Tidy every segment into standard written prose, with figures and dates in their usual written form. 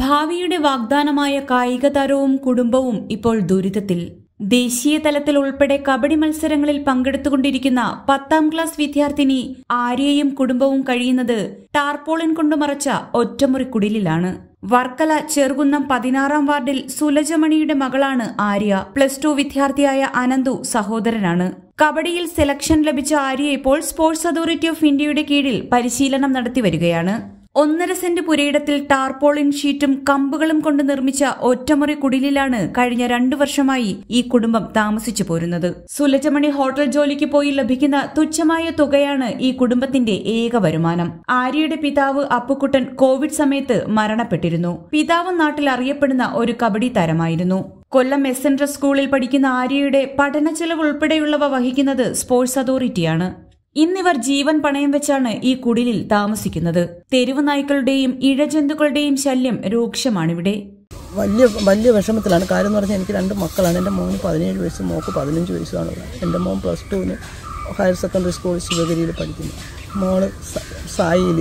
ഭാവിയുടെ വാഗ്ദാനമായ കായിക താരവും കുടുംബവും ഇപ്പോൾ ദുരിതത്തിൽ. ദേശീയ തലത്തിൽ ഉൾപ്പെടെ കബഡി മത്സരങ്ങളിൽ പങ്കെടുത്തുകൊണ്ടിരിക്കുന്ന 10ാം ക്ലാസ് വിദ്യാർത്ഥിനി ആര്യയും കുടുംബവും കഴിയുന്നത് ടാർപോളിൻ കൊണ്ട് മറച്ച ഒറ്റമുറി കുടിലിലാണ്. വർക്കല ചെറുകുന്നം 16ാം വാർഡിൽ സുലജമണിയുടെ മകളാണ് ആര്യ. +2 വിദ്യാർത്ഥിയായ അനന്തു സഹോദരനാണ്. കബഡിയിൽ സെലക്ഷൻ ലഭിച്ച ആര്യ ഇപ്പോൾ സ്പോർട്സ് അതോറിറ്റി ഓഫ് ഇന്ത്യയുടെ കീഴിൽ പരിശീലനം നടത്തിവരികയാണ്. 1.5 സെന്റ് പുരയിടത്തിൽ ടാർപോളിൻ ഷീറ്റും കമ്പുകളും കൊണ്ട് നിർമ്മിച്ച ഒറ്റമുറി കുടിലിലാണ് കഴിഞ്ഞ 2 വർഷമായി ഈ കുടുംബം താമസിച്ചു പോരുന്നത്. സുലജമണി ഹോട്ടൽ ജോലിക്ക് പോയി ലഭിക്കുന്ന തുച്ഛമായ തുകയാണ് ഈ കുടുംബത്തിന്റെ ഏക വരുമാനം. ആര്യയുടെ പിതാവ് അപ്പുക്കുട്ടൻ കോവിഡ് സമയത്ത് മരണപ്പെട്ടിരുന്നു. പിതാവ് നാട്ടിൽ അറിയപ്പെടുന്ന ഒരു കബഡി താരമായിരുന്നു. കൊല്ലം SN സ്കൂളിൽ പഠിക്കുന്ന ആര്യയുടെ പഠന ചെലവ് ഉൾപ്പെടെയുള്ളവ വഹിക്കുന്നത് സ്പോർട്സ് അതോറിറ്റിയാണ്. ഇന്നിവർ ജീവൻ പണയം വെച്ചാണ് ഈ കുടിലിൽ താമസിക്കുന്നത്. തെരുവ് നായ്ക്കളുടെയും ഇഴജന്തുക്കളുടെയും ശല്യം രൂക്ഷമാണിവിടെ. വലിയ വിഷമത്തിലാണ്. കാര്യം എന്ന് പറഞ്ഞാൽ എനിക്ക് 2 മക്കളാണ്. എൻ്റെ മോന് 17 വയസ്സ്, മോക്ക് 15 വയസ്സാണ്. എൻ്റെ മോൻ +2 ഹയർ സെക്കൻഡറി സ്കൂൾ ശിവഗിരിയിൽ പഠിക്കുന്നു. മോള് സായിയിൽ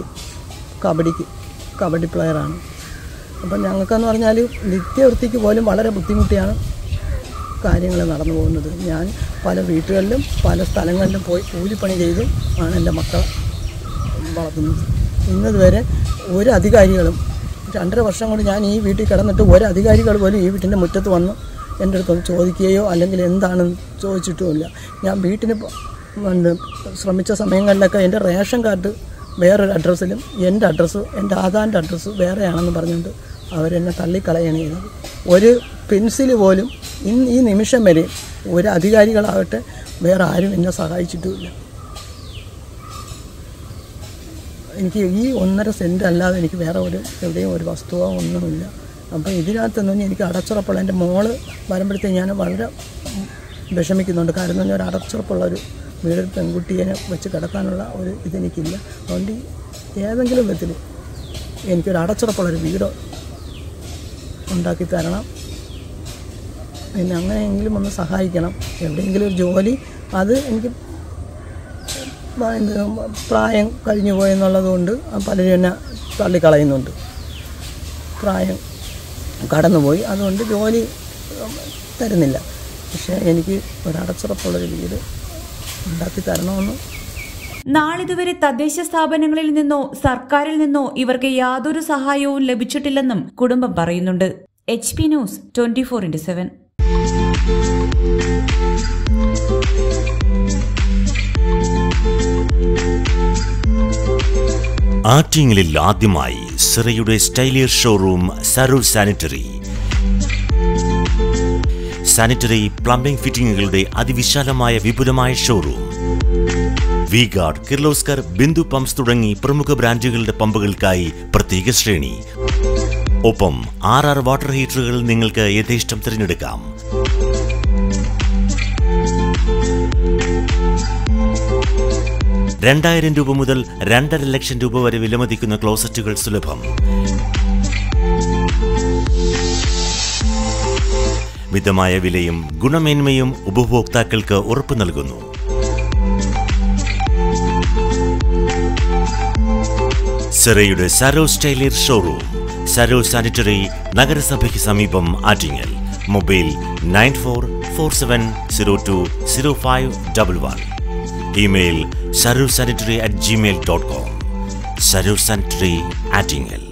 കബഡി പ്ലെയറാണ്. അപ്പം ഞങ്ങൾക്കെന്ന് പറഞ്ഞാൽ നിത്യവൃത്തിക്ക് പോലും വളരെ ബുദ്ധിമുട്ടിയാണ് കാര്യങ്ങൾ നടന്നു പോകുന്നത്. ഞാൻ പല വീട്ടുകളിലും പല സ്ഥലങ്ങളിലും പോയി കൂലിപ്പണി ചെയ്തും ആണ് എൻ്റെ മക്കളെ വളർത്തുന്നത്. ഇന്നതുവരെ ഒരു അധികാരികളും 2.5 വർഷം കൊണ്ട് ഞാൻ ഈ വീട്ടിൽ കിടന്നിട്ട് ഒരു അധികാരികൾ പോലും ഈ വീട്ടിൻ്റെ മുറ്റത്ത് വന്ന് എൻ്റെ അടുത്തൊന്ന് ചോദിക്കുകയോ അല്ലെങ്കിൽ എന്താണെന്ന് ചോദിച്ചിട്ടുമില്ല. ഞാൻ വീട്ടിന് ശ്രമിച്ച സമയങ്ങളിലൊക്കെ എൻ്റെ റേഷൻ കാർഡ് വേറൊരു അഡ്രസ്സിലും എൻ്റെ അഡ്രസ്സ് എൻ്റെ ആധാറിൻ്റെ അഡ്രസ്സ് വേറെയാണെന്ന് പറഞ്ഞുകൊണ്ട് അവരെന്നെ തള്ളിക്കളയാണ് ചെയ്തത്. ഒരു പെൻസിൽ പോലും ഈ നിമിഷം വരെ ഒരു അധികാരികളാകട്ടെ വേറെ ആരും എന്നെ സഹായിച്ചിട്ടുമില്ല. എനിക്ക് ഈ 1.5 സെൻറ്റ് അല്ലാതെ എനിക്ക് വേറെ എവിടെയും ഒരു വസ്തുവോ ഒന്നുമില്ല. അപ്പോൾ ഇതിനകത്തൊന്നും എനിക്ക് അടച്ചുറപ്പുള്ള എൻ്റെ മോള് വരുമ്പോഴത്തേക്ക് ഞാൻ വളരെ വിഷമിക്കുന്നുണ്ട്. കാരണം എന്ന് പറഞ്ഞാൽ ഒരു അടച്ചുറപ്പുള്ളൊരു വീട് പെൺകുട്ടിയെ വെച്ച് കിടക്കാനുള്ള ഒരു ഇതെനിക്കില്ല. അതുകൊണ്ട് ഏതെങ്കിലും വിധത്തിൽ എനിക്കൊരു അടച്ചുറപ്പുള്ളൊരു വീട് ഉണ്ടാക്കി തരണം. പിന്നെ അങ്ങനെയെങ്കിലും ഒന്ന് സഹായിക്കണം. എവിടെയെങ്കിലും ഒരു ജോലി, അത് എനിക്ക് പ്രായം കഴിഞ്ഞു പോയെന്നുള്ളത് കൊണ്ട് പലരും എന്നെ തള്ളിക്കളയുന്നുണ്ട്. പ്രായം കടന്നുപോയി, അതുകൊണ്ട് ജോലി തരുന്നില്ല. പക്ഷേ എനിക്ക് ഒരടച്ചുറപ്പുള്ളൊരു വീട് ഉണ്ടാക്കി തരണമെന്ന്. നാളിതുവരെ തദ്ദേശ സ്ഥാപനങ്ങളിൽ നിന്നോ സർക്കാരിൽ നിന്നോ ഇവർക്ക് യാതൊരു സഹായവും ലഭിച്ചിട്ടില്ലെന്നും കുടുംബം പറയുന്നുണ്ട്. HP news 24/7. ആറ്റിങ്ങലിൽ ആദ്യമായി സിറയുടെ സ്റ്റൈലിയർ ഷോറൂം സരൂർ സാനിറ്ററി പ്ലംബിംഗ് ഫിറ്റിംഗുകളുടെ അതിവിശാലമായ വിപുലമായ showroom. V Guard, Kirloskar, Bindu pumps തുടങ്ങി പ്രമുഖ ബ്രാൻഡുകളുടെ പമ്പുകൾക്കായി പ്രത്യേക ശ്രേണി. ഒപ്പം 6 വാട്ടർ ഹീറ്ററുകൾ നിങ്ങൾക്ക് യഥേഷ്ടം തിരഞ്ഞെടുക്കാം. ₹2,000 മുതൽ 2.5 ലക്ഷം രൂപ വരെ വിലമതിക്കുന്ന ക്ലോസറ്റുകൾ സുലഭം. മിതമായ വിലയും ഗുണമേന്മയും ഉപഭോക്താക്കൾക്ക് ഉറപ്പു നൽകുന്നു. സിറയുടെ സരോ സ്റ്റൈലിയർ ഷോറൂം, സരോ സാനിറ്ററി, നഗരസഭയ്ക്ക് സമീപം, Attingal. Mobile 9447020511. Email sarursanitary@gmail.com. Sarur Sanitary, Attingal.